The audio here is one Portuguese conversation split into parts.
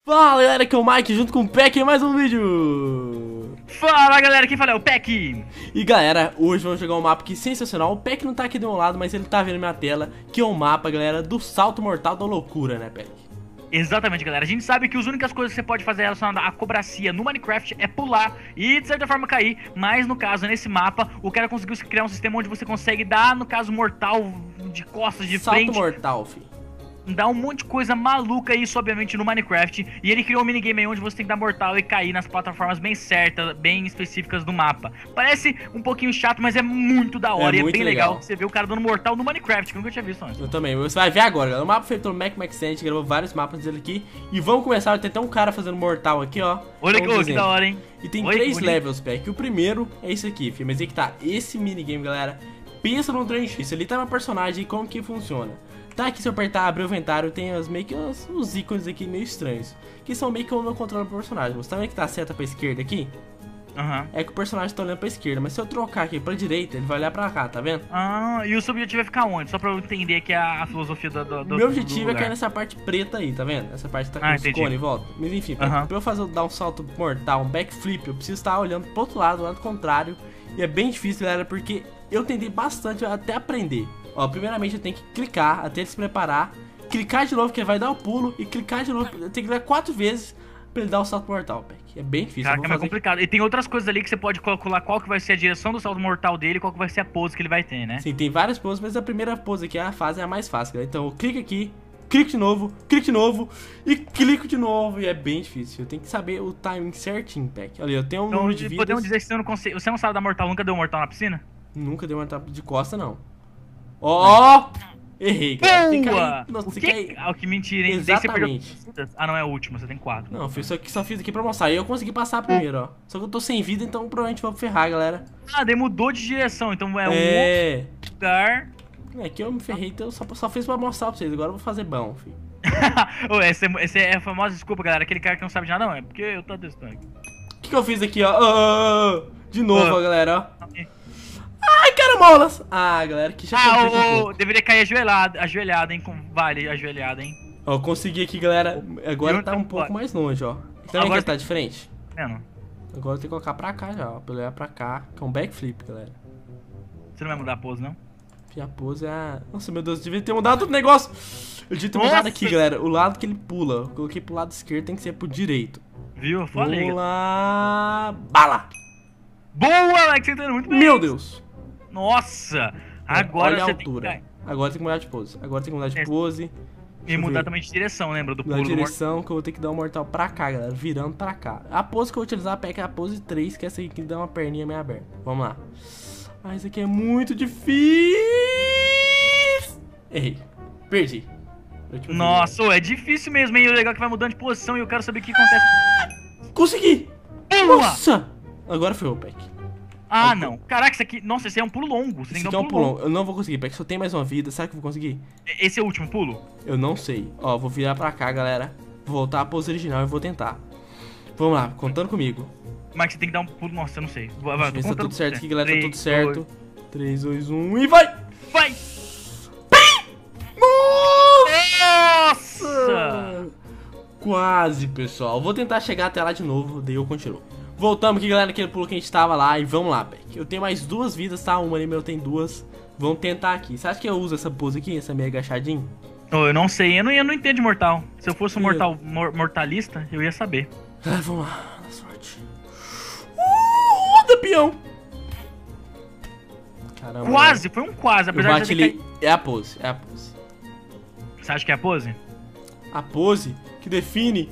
Fala galera, aqui é o Mike junto com o Peck em mais um vídeo. Fala galera, quem fala é o Peck. E galera, hoje vamos jogar um mapa aqui sensacional. O Peck não tá aqui do meu lado, mas ele tá vendo minha tela. Que é um mapa, galera, do salto mortal da loucura, né, Peck? Exatamente, galera. A gente sabe que as únicas coisas que você pode fazer relacionadas à cobracia no Minecraft é pular e, de certa forma, cair. Mas, no caso, nesse mapa, o cara conseguiu criar um sistema onde você consegue dar, no caso, mortal de costas, de Salto frente. mortal, filho. Dá um monte de coisa maluca isso, obviamente, no Minecraft. E ele criou um minigame aí onde você tem que dar mortal e cair nas plataformas bem certas, bem específicas do mapa. Parece um pouquinho chato, mas é muito da hora. É e é muito bem legal. legal você ver o cara dando mortal no Minecraft, que eu nunca tinha visto antes. Eu também, você vai ver agora, galera. O mapa feito pelo MacMaxN, a gente gravou vários mapas dele aqui. E vamos começar, tem até um cara fazendo mortal aqui, ó. Olha Vamos que da hora, hein? E tem Oi, 3 bonito. levels, Peck. O primeiro é esse aqui, filho. Mas aí que tá, esse minigame, galera. Pensa no Drenchice, ali tá meu personagem e como que funciona. Tá aqui, se eu apertar, abrir o inventário, tem meio que os ícones aqui meio estranhos. Que são meio que o meu controle do personagem. Você tá vendo que tá a seta pra esquerda aqui? Aham. É que o personagem tá olhando pra esquerda. Mas se eu trocar aqui pra direita, ele vai olhar pra cá, tá vendo? Ah, e o seu objetivo é ficar onde? Só pra eu entender aqui a filosofia do Meu objetivo do é cair lugar. nessa parte preta aí, tá vendo? Essa parte tá com os entendi. cones em volta. Mas enfim, Aham. pra eu dar um salto mortal, um backflip, eu preciso estar olhando pro outro lado, do lado contrário. E é bem difícil, galera, porque eu tentei bastante até aprender. Ó, primeiramente eu tenho que clicar até ele se preparar. Clicar de novo, que ele vai dar o pulo. E clicar de novo, eu tenho que clicar 4 vezes pra ele dar o salto mortal, Peck. É bem difícil. Caraca, eu é vou mais fazer... complicado. E tem outras coisas ali que você pode calcular qual que vai ser a direção do salto mortal dele e qual que vai ser a pose que ele vai ter, né? Sim, tem várias poses, mas a primeira pose aqui, a fase é a mais fácil, galera. Então eu clico aqui, clico de novo e clico de novo. E é bem difícil. Eu tenho que saber o timing certinho, Peck. Olha, eu tenho um Então, número de vidas. podemos dizer que você não sabe dar mortal, nunca deu mortal na piscina? Nunca deu uma tapa de costa, não. Ó! Errei, cara. Tem que Boa! cair. Nossa, O tem que? que cair. Ah, que mentira, hein? Daí você perdeu... Exatamente. Ah, não, é a última, você tem 4. Não, só fiz aqui pra mostrar. E eu consegui passar primeiro, ó. Só que eu tô sem vida, então provavelmente vou ferrar, galera. Ah, daí mudou de direção, então é um É. outro lugar. É que eu me ferrei, então eu só fiz pra mostrar pra vocês. Agora eu vou fazer bom, filho. Ô, essa é a famosa desculpa, galera. Aquele cara que não sabe de nada, não. É porque eu tô testando aqui. O que eu fiz aqui, ó? De novo, Ah. ó, galera, ó. Ai, caramolas! Ah, galera, que já Ah, complica um pouco. deveria cair ajoelhada, hein? Vale, ajoelhada, hein? Ó, eu consegui aqui, galera. Agora Eu tá um também pouco pode. mais longe, ó. Tá vendo que Agora ele tá de frente? Vendo? Agora eu tenho que colocar pra cá já, ó. Pra ele olhar pra cá, que é um backflip, galera. Você não vai mudar a pose, não? E a pose é a... Nossa, meu Deus, eu devia ter mudado o negócio. Eu devia ter Nossa! mudado aqui, galera. O lado que ele pula. Eu coloquei pro lado esquerdo, tem que ser pro direito. Viu? Eu falei. Vamos lá... Bala! Boa, Alex, você tá indo muito bem. Meu Deus! Nossa! Agora Olha a você altura. tem que Agora tem que mudar de pose. Agora tem que mudar de pose. e Deixa eu mudar ver. também de direção, lembra? Do Na pulo do mortal. direção que eu vou ter que dar um mortal pra cá, galera. Virando pra cá. A pose que eu vou utilizar, Peck, é a pose 3, que é essa aqui que dá uma perninha meio aberta. Vamos lá. Ah, isso aqui é muito difícil. Errei. Perdi. Última Nossa, ô, é difícil mesmo, hein? O legal é que vai mudando de posição e eu quero saber o que acontece. vida. Consegui! Pula! Nossa! Agora foi o Peck. Ah, não. Caraca, isso aqui... Nossa, esse é um pulo longo. Você tem Esse que aqui dar é um um pulo longo. pulão. Eu não vou conseguir, Peck. Só tem mais uma vida. Será que eu vou conseguir? Esse é o último pulo? Eu não sei. Ó, vou virar pra cá, galera. Vou voltar à pose original e vou tentar. Vamos lá, contando comigo. Mas você tem que dar um pulo... Nossa, eu não sei. Vai, Deixa eu ver tô se tá contando tudo com certo você. aqui, galera. Tá tudo 3, certo. 3, 2, 1 e vai! 2, vai! Nossa! Quase, pessoal. Vou tentar chegar até lá de novo, daí eu continuo. Voltamos aqui, galera, naquele pulo que a gente tava lá. E vamos lá, Peck. Eu tenho mais 2 vidas, tá? Uma ali, meu tem 2. Vamos tentar aqui. Você acha que eu uso essa pose aqui, essa meio agachadinha? Ô, eu não sei, eu não entendo de mortal. Se eu fosse um Ih. mortalista, eu ia saber. Ah, vamos lá, na sorte. Da peão! Caramba. Quase, foi um quase, Eu apesar bati de eu ter ali. É a pose, é a pose. Você acha que é a pose? A pose que define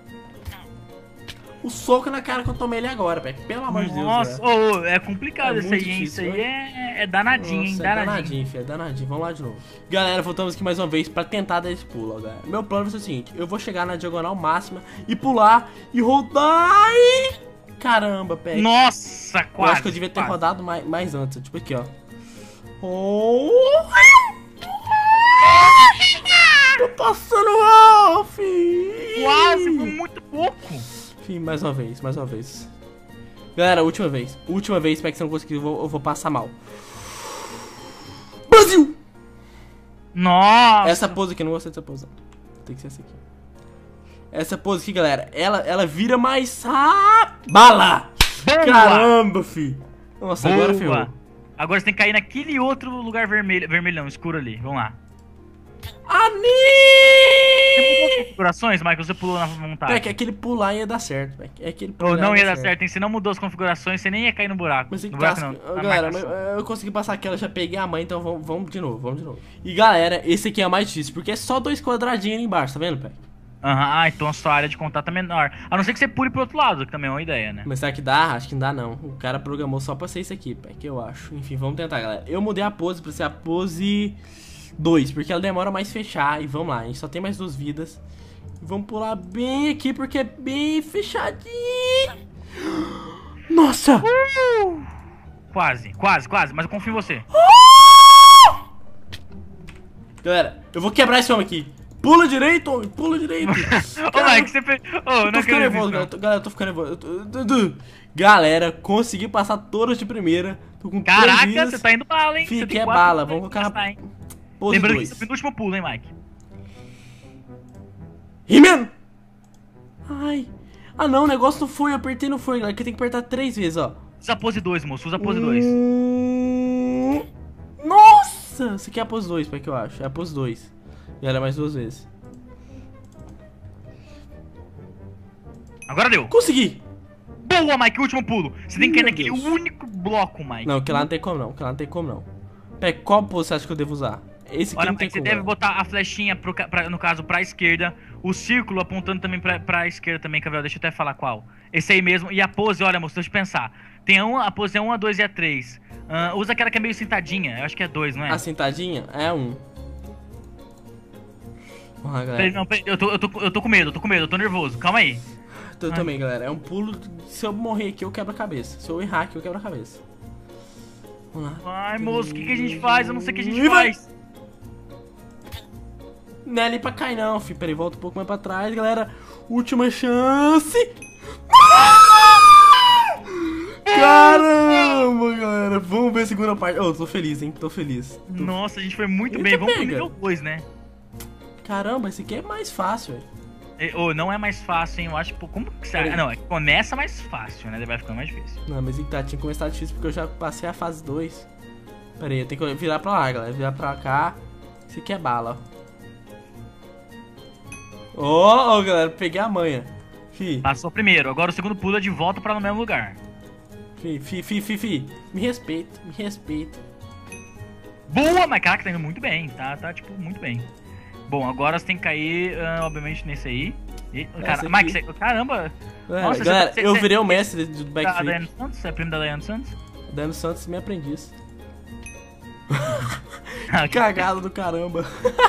o soco na cara que eu tomei ele agora, Peck. Pelo amor de Deus, Nossa, velho. ô, é complicado É isso muito aí, hein? difícil, Isso aí é danadinho, hein? Nossa, é Danadinho. danadinho, filho, é danadinho. Vamos lá de novo. Galera, voltamos aqui mais uma vez pra tentar dar esse pulo, ó, galera. Meu plano vai ser o seguinte: eu vou chegar na diagonal máxima e pular e rodar e... Caramba, Peck. Nossa, Eu quase. acho que eu devia ter quase. rodado mais antes. Tipo aqui, ó. Oh! Tô passando off! Quase, foi muito pouco. Enfim, mais uma vez, mais uma vez. Galera, última vez. Última vez, Peck, se eu não conseguir, eu vou passar mal. Brasil! Nossa. Essa pose aqui, eu não gostei dessa pose. Tem que ser essa aqui. Essa pose aqui, galera, ela vira mais... Ah, bala! Boa! Caramba, fi. Nossa, Boa. agora ferrou. Agora você tem que cair naquele outro lugar vermelhão, escuro ali. Vamos lá. Você mudou as Ani! configurações, Michael? Você pulou na vontade? É que aquele pular ia dar certo, velho. É aquele Ou pular não ia dar certo, hein? Se não mudou as configurações, você nem ia cair no buraco. Mas No buraco não. na galera, marcação. eu consegui passar aquela, já peguei a mãe, então vamos de novo, E galera, esse aqui é mais difícil, porque é só 2 quadradinhos ali embaixo, tá vendo, pai? Aham, então a sua área de contato é menor. A não ser que você pule pro outro lado, que também é uma ideia, né? Mas será que dá? Acho que não dá não. O cara programou só pra ser isso aqui, pai, que eu acho. Enfim, vamos tentar, galera. Eu mudei a pose pra ser a pose 2, porque ela demora mais fechar. E vamos lá, a gente só tem mais 2 vidas. Vamos pular bem aqui, porque é bem fechadinho. Nossa! Quase, mas eu confio em você. Galera, eu vou quebrar esse homem aqui. Pula direito, homem, pula direito. Ô, Mike, você fez. Ô, Eu não tô ficando acredito. nervoso, galera, eu tô ficando nervoso. Galera, consegui passar todas de primeira. Tô com 3 Caraca, vidas. você tá indo bala, hein? Fique Você tem é 4 bala, vidas vamos pra colocar gastar, hein? pose Lembrando que 2. você foi no último pulo, hein, Mike? He-Man! Ai. Ah não, o negócio não foi, eu apertei não foi, galera. Que tem que apertar 3 vezes, ó. Usa a pose 2, moço, usa a pose 2. Nossa! Essa aqui é a pose 2, pai, que eu acho. É a pose 2. E ela é mais 2 vezes. Agora deu. Consegui! Boa, Mike, último pulo. Você tem que cair Meu naquele Deus. único bloco, Mike. Não, que lá não tem como não, Pé, qual pose você acha que eu devo usar? Esse aqui Olha, não tem Mike, você como. deve botar a flechinha, no caso, pra esquerda. O círculo apontando também pra esquerda também, Gabriel. Deixa eu até falar qual. Esse aí mesmo. E a pose, olha, moço, deixa eu pensar. Tem a pose é 1, a 2 e a 3. Usa aquela que é meio sentadinha. Eu acho que é 2, não é? A sentadinha é 1. Vamos lá, galera. Peraí, não, peraí, eu tô com medo, eu tô nervoso. Calma aí. Eu também, galera. É um pulo. Se eu morrer aqui, eu quebro a cabeça. Se eu errar aqui, eu quebro a cabeça. Vamos lá. Ai, moço, o que a gente faz? Eu não sei o que a gente Ih, vai. faz. Não é ali pra cair, não, filho. Peraí, volta um pouco mais pra trás, galera. Última chance. Caramba, galera. Vamos ver a segunda parte. Oh, tô feliz, hein. Tô feliz. Nossa, a gente foi muito Eita, bem. Vamos pro pega. nível 2, né? Caramba, esse aqui é mais fácil, velho. Não é mais fácil, hein? Eu acho, pô, como que você... Peraí. Não, começa mais fácil, né? Daí vai ficando mais difícil. Não, mas tinha que começar difícil porque eu já passei a fase 2. Pera aí, eu tenho que virar pra lá, galera. Virar pra cá. Esse aqui é bala, ó. Ó, galera, peguei a manha. Fi, Passou primeiro, agora o segundo pulo é de volta pra no mesmo lugar. fi. Me respeita. Boa, mas caraca, tá indo muito bem, tá tipo, muito bem. Bom, agora você tem que cair, obviamente, nesse aí. Essa Mike, aqui. caramba! É, Nossa, galera, você- eu você- virei o mestre do Da backflip. Daiane Santos? É primo da Daiane Santos? Dano Santos, meu aprendiz. Cagado do caramba.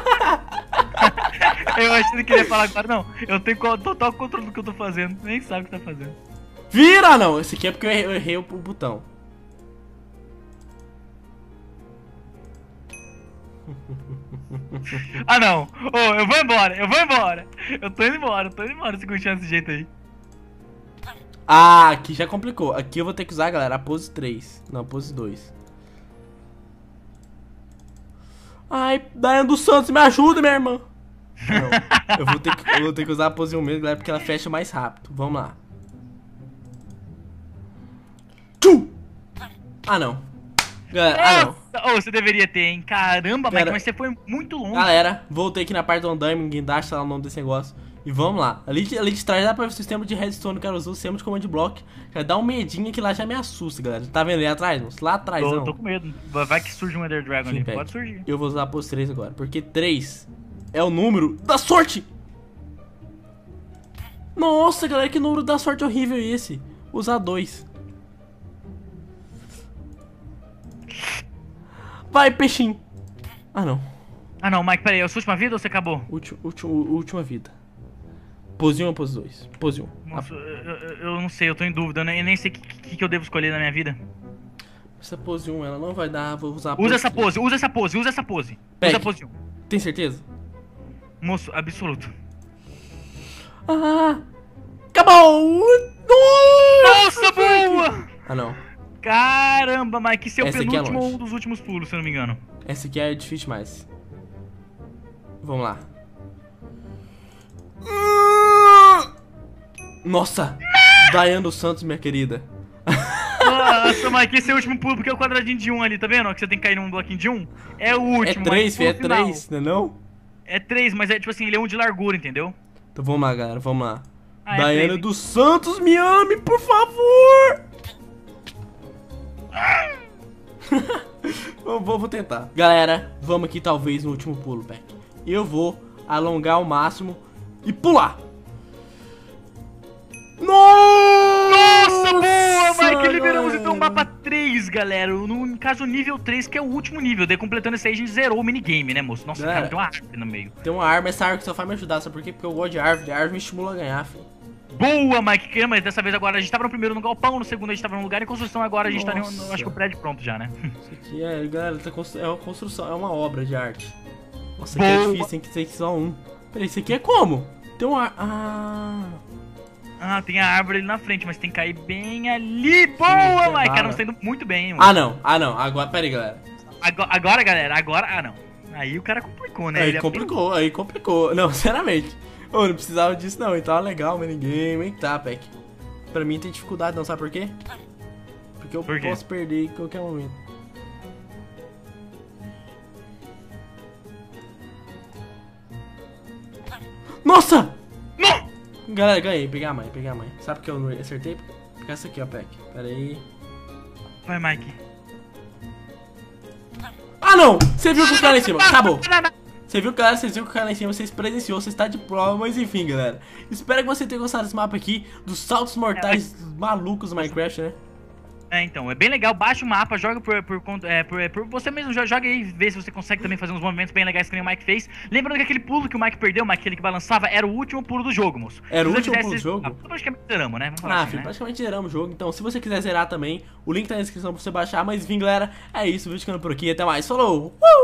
Eu achei que ele ia falar agora, não. Eu tenho total controle do que eu tô fazendo. Nem sabe o que tá fazendo. Vira, não. Esse aqui é porque eu errei o botão. Ah, não. Eu vou embora. Eu tô indo embora se continuar desse jeito aí. Ah, aqui já complicou. Aqui eu vou ter que usar, galera, a pose 3. Não, a pose 2. Ai, Daiane dos Santos, me ajuda, minha irmã. Não, eu vou ter que usar a pose 1 mesmo, galera, porque ela fecha mais rápido. Vamos lá. Tchum! Ah, não. Galera, não. Você deveria ter, hein? Caramba, Mike, Galera- mas você foi muito longe. Galera, voltei aqui na parte do andaime, guindaste, sei lá o nome desse negócio. E vamos lá. Ali de trás dá pra ver o sistema de redstone que eu uso, o sistema de command block. Já dá um medinho que lá já me assusta, galera. Tá vendo ali atrás, moço? Lá atrás, Tô não. com medo. Vai que surge um Ender Dragon ali. Sim, Pode surgir. Eu vou usar a pose 3 agora, porque 3 é o número da sorte. Nossa, galera, que número da sorte horrível é esse? Usar 2. Vai, peixinho. Ah, não. Ah, não, Mike, peraí. É a sua última vida ou você acabou? Última vida. Pose 1 ou pose 2? Pose 1. Nossa, eu não sei, eu tô em dúvida. Eu nem sei o que eu devo escolher na minha vida. Essa pose 1, ela não vai dar, vou usar a pose Usa essa 3. pose, usa essa pose, usa essa pose. Pegue. Usa a pose 1. Tem certeza? Moço, absoluto. Ah! Acabou! Nossa, boa! Ah, não. Caramba, Mike, esse é o Essa aqui é penúltimo ou longe. um dos últimos pulos, se eu não me engano. Essa aqui é difícil demais. Vamos lá. Nossa! Daiane dos Santos, minha querida. Nossa, Mike, esse é o último pulo, porque é o quadradinho de 1 ali, tá vendo? Que você tem que cair num bloquinho de 1. É o último, É 3, Mike, filho, é pulo final. 3, não é não? É 3, mas é tipo assim, ele é um de largura, entendeu? Então vamos lá, galera, vamos lá. Ah, é Daiane 3. dos Santos, me ame, por favor! Vou tentar. Galera, vamos aqui talvez no último pulo, Peck. Eu vou alongar ao máximo e pular. Nossa, boa, Mike! Liberamos galera. então o mapa 3, galera. No caso, o nível 3, que é o último nível. Daí, completando esse aí, a gente zerou o minigame, né, moço? Nossa, Galera, cara, tem uma árvore no meio. Tem uma árvore, essa árvore só vai me ajudar, sabe por quê? Porque eu gosto de árvore, a árvore me estimula a ganhar, filho. Boa, Mike! Mas dessa vez agora a gente tava no primeiro no galpão, no segundo a gente tava num lugar em construção, agora a gente tá Nossa. acho que o prédio pronto já, né? Isso aqui é, galera, é uma construção, é uma obra de arte. Nossa, aqui Boa. é difícil, tem que ter só um. Peraí, isso aqui é como? Tem um ar... Ah, tem a árvore ali na frente, mas tem que cair bem ali. Boa, que Mike! Cara, bala. não tá indo muito bem, hein, Ah não, agora, peraí, galera. Agora, galera, agora... Ah, não. Aí o cara complicou, né? Aí complicou. Não, sinceramente. Eu não precisava disso não, então é legal o minigame, hein? Tá, Peck. Pra mim tem dificuldade não, sabe por quê? Porque eu Por quê? posso perder em qualquer momento. Nossa! Não! Galera, ganhei, peguei a mãe. Sabe por que eu não acertei? Porque essa aqui, ó, Peck. Pera aí. Vai, Mike. Ah, não! Você viu que o cara lá em cima, acabou. Você viu, galera, vocês viram que o cara lá em cima, vocês presenciou, você está de prova, mas enfim, galera. Espero que você tenha gostado desse mapa aqui, dos saltos mortais malucos do Minecraft, né? É, então, é bem legal, baixa o mapa, joga por você mesmo, joga aí, vê se você consegue também fazer uns movimentos bem legais que nem o Mike fez. Lembrando que aquele pulo que o Mike perdeu, aquele que balançava, era o último pulo do jogo, moço. Era o Se você último fizesse pulo do esse- jogo? Praticamente zeramos, né? Vamos falar assim, Filho, né? praticamente zeramos o jogo, então se você quiser zerar também, o link tá na descrição pra você baixar, mas enfim, galera, é isso, o vídeo ficando por aqui, até mais, falou!